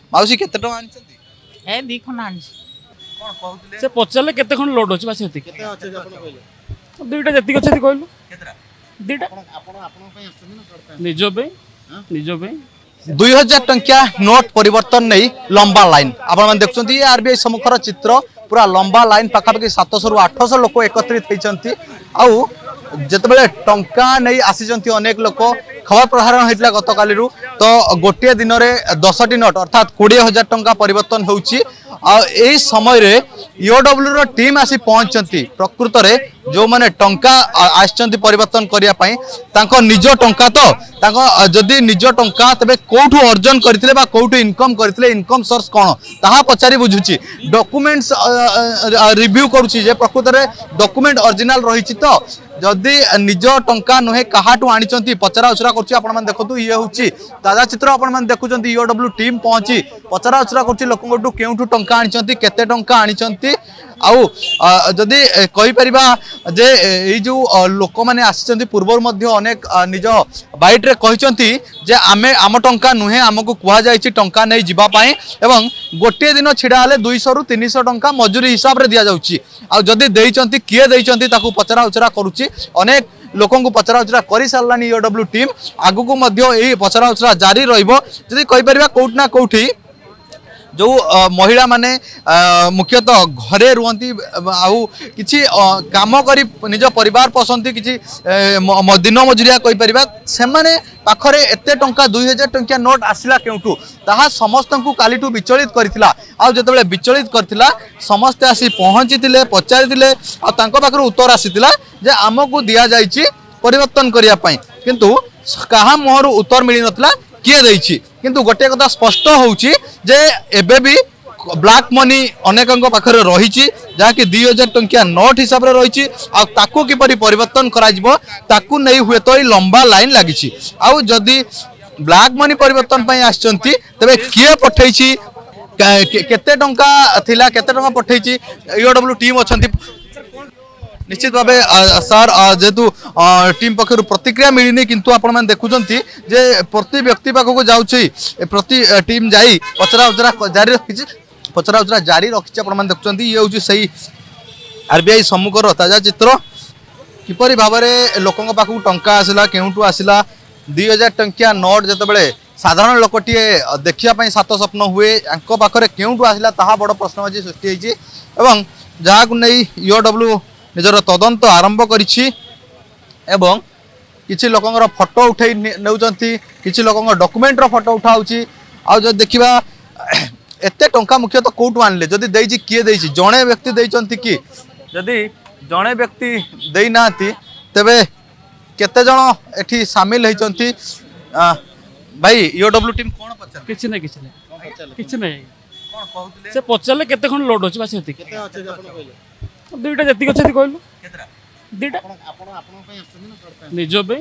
माउसी केते टଙ୍କା आनिछंती ए दी खन आनी कोन कहउतले से पचारे केते खन लोड अछि बस हेति केते अछि जे आपण कहले दुईटा जति अछि कहलु केतरा दुईटा आपण पई आछन ना करता निजो पे 2000 टंकिया नोट परिवर्तन नहीं लंबा लाइन आपण देखुं आरबीआई सम्मुखर चित्र पूरा लंबा लाइन पाखापाखि 700 रु 800 लोक एकत्रित होती आउ जिते टंका नहीं आसी अनेक लोक खबर प्रसारण होता गत काली तो गोटे दिन में 10टी नोट अर्थात 20,000 टंका परिवर्तन होउची यही समय रे ईओडब्ल्यू रो टीम आसी पहुंचती प्रकृत में जो माने टंका आछंती परिवर्तन करिया पई तांको निज टंका तो तांको जदी निज टंका तबे कोठू अर्जन करथिले बा कोठू इनकम करथिले इनकम सोर्स कोन ताहा पचारी बुझुची डॉक्यूमेंट्स रिव्यू करूची जे प्रकृत में डॉक्यूमेंट ओरिजिनल रहिची तो जदि निज टंका नुहे काहाटू आनिचंती पचरा उचरा करछि आपण मन देखतु ये होछि ताजा चित्र आपण मन देखुचंती ईओडब्ल्यू टीम पहुंची पचरा उचरा करछि लोकंटू केउठू टंका आनिचंती केते टंका आनिचंती आउ जदि कहि परिबा जे एई जो लोक माने आछंती पूर्व मध्य अनेक निज बाइट रे कहिचंती जे आमे आम टंका नुहे हमकु कुहा जायछि टंका नै जिबा पई एवं गोटे दिन छिडा हले 200 रु 300 टंका मजूरी हिसाब रे दिया जाउछि आ जदि देइचंती किए देइचंती ताकू पचरा उचरा करूछि अनेक लोकों को पचरा उचरा कर सारानी ईओडब्ल्यू टीम आगु को मध्य यही पचरा उचरा जारी रहिबो जदि कहि परिबा कोउठ ना कोउठी जो महिला माने मुख्यतः घरे रुहंती आउ किछि काम करी निज परिवार पसंती किछि दिन मजुरिया कहि परिबा से माने पाखरे एते टंका 2000 टंकिया नोट आसिला केउठू ताहा समस्त को कालीठू विचलित करथिला आ जतबेले विचलित करथिला समस्त आसी पहुंचीतिले पचारितिले आ तांको पाखर उत्तर आसीतिला जे आमको दिया जाईची परिवर्तन करिया पई किंतु कहा मोहर उत्तर मिली नतला किए देइची किंतु गोटे कथा स्पष्ट होउची जे एबे भी ब्लैक मनी अनेकंग पाखरे रहिची जाकि 2000 टंकिया नोट हिसाब रे रहिची आ ताकू किपरि परिवर्तन करा जिवो ताकू नै हुए तो लंबा लाइन लागिची आ जदी ब्लैक मनी परिवर्तन पई आछंती तबे किए पठैची केते टंका थिला केते टंका पठैची ईओडब्ल्यू टीम अछंती निश्चित भाव सर जेतु टीम पक्षर प्रतिक्रिया मिलनी किंतु आपण मैंने देखुंती जे प्रति व्यक्ति पाखक जाऊँगी प्रति टीम जाई पचरा उचरा जारी रखी पचरा उचरा जारी रखी आप देखुं ये हूँ सही आरबीआई सम्मुखर ताजा चित्र किपरि भाव में लोकों पाखक टंका आसला केउठू आसला 2000 टंकिया नोट जितेबाला साधारण लोकटे देखापी सात स्वप्न हुए पाखरे केउठू आसला ताहा बड़ प्रश्न सृष्टि होती एवं जहाँ नहीं ईओडब्ल्यू निजर तदंत आरंभ करिछि एवं किछि लोकंगर फोटो उठै नेउचंती किछि लोकंगर डॉक्यूमेंट रो फोटो उठाउछि आ जो देखिबा एते टंका मुख्यतः कोठू आनले जदी देइछि किए देइछि जणे व्यक्ति देइचंती कि जदी जणे व्यक्ति देइ नाती तबे केते जण एठी शामिल हेचंती भाई ईओडब्ल्यू टीम कोन पचर किछि नै कोन कहउतले से पचरले केते खन लोड अछि बस हेति केते अछि जे आपण कहले दुईटा जति अछि कहलु केतरा दुईटा आपण पई आछन ना करता निजो पे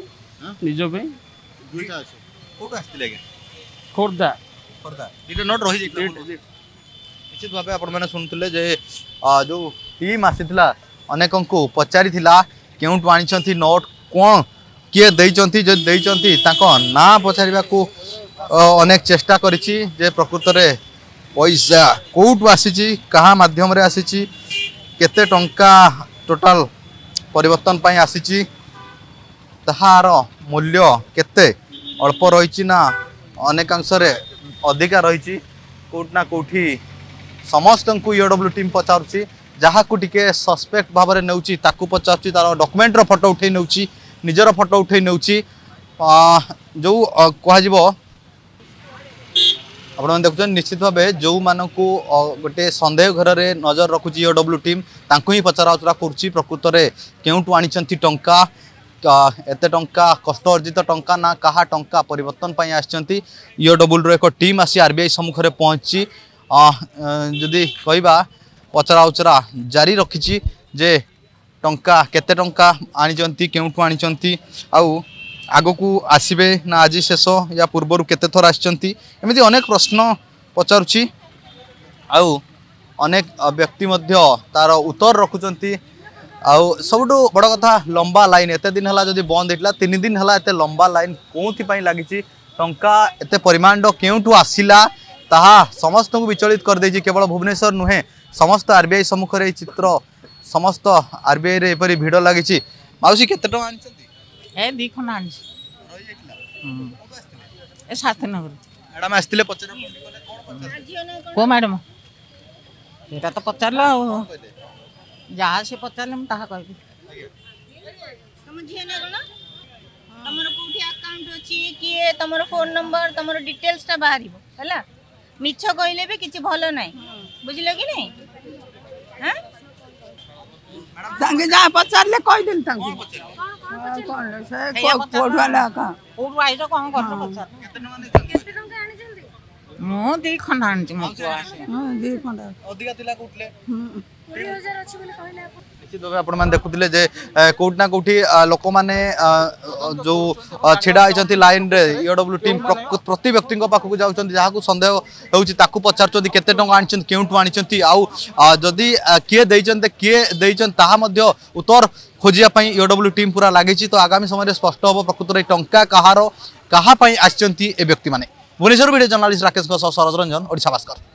दुईटा अछि कोठो आस्तिले के खोर्दा दुईटा नोट रहि जे निश्चित भाबे आपण माने सुनतले जे जो टीम आसीतला अनेकन को पचारि थिला केउठू आनिछंती नोट कोन किए देइचंती जे देइचंती ताको ना पचारिबा को अनेक चेष्टा करिछि जे प्रकृत रे पैसा कोठू आसीछि कहा माध्यम रे आसीछि केते टंका टोटाल परिवर्तन पाई आसीची तहार मूल्य केते अल्प रही ना अनेकांश अधिका रही कोट ना कोठी समस्त को ईओडब्ल्यू टीम पचारुची जहाँ को टिके सस्पेक्ट भाव में नौची ताकू पचारुची तार डॉक्यूमेंट रो फोटो उठे नौची निजर फोटो उठे नौची जो कह आप देखुं निश्चित भाव जो मानक गोटे सन्देह घर में नजर रखुची ईओडब्ल्यू टीम तांको ही पचरा उचरा करुच्ची प्रकृत में केउठू आनिचंती टंका एते टंका कष्ट अर्जित टंका ना कहा टंका परिवर्तन पाई आछंती ईओडब्ल्यू एक टीम आसी आरबीआई सम्मुख में पहुंची जदि कहबा पचरा उचरा जारी रखी जे टंका केते टंका आनिचंती केउठू आनिचंती आउ आगो को आसबे ना आज शेष या पूर्वर केते थर आछंती एमिति अनेक प्रश्न पचारुची आउ अनेक व्यक्ति मध्य तार उत्तर रखुचंती आउ सबुठु बड़ कथा लंबा लाइन एते दिन हला जदि बंद हेतला 3 दिन हला एते लंबा लाइन कोथि पई लागिची टंका एते परिमाण केउठू आसिला ताहा समस्त को विचलित कर देछि। केवल भुवनेश्वर नुहे समस्त आरबीआई सम्मुख रे चित्र समस्त आरबीआई रे एपरी भिड़ लगी। माउसी केते टका आनिछंती? ए दी खन आनी ए शास्त्रीनगर मैडम आस्तिले पचरा को मैडम एटा तो पचारला जहाँ से पचारले हम ताहा कहबी तुम झियो ना कोन तमरो कोठी अकाउंट अछि किए तमरो फोन नंबर तमरो डिटेल्स ता बाहरिबो हला मिछ कइले भी किछि भलो नाही बुझिलो कि नहीं हां तांगे जा पचारले कहि दिन तांगे कोन से कोठवाला का कोठु आइज कोन करतो पचार केते टंका आनी जल्दी मो दी खन आनी मो हां दे खंडा अधिका तिला कोठले 20000 अछि बोले कहले आप निश्चित भाव आपण मैंने देखुले जे कोठी ना कोठी लोक मैंने जो छिड़ा होती लाइन रे ईओडब्ल्यू टीम प्रति व्यक्ति पाखक जाऊँ जहाँ सन्देह होती पचार केते टंका आनी केउठू आनी आउ जदि किए किए उत्तर खोजापी ईओडब्ल्यू टीम पूरा लगी तो आगामी समय स्पष्ट हम प्रकृत टंका कहार कहा आसी व्यक्ति मैंने। भुवनेश्वर वीडियो जर्नलिस्ट राकेश सरज रंजन ओडिशा भास्कर।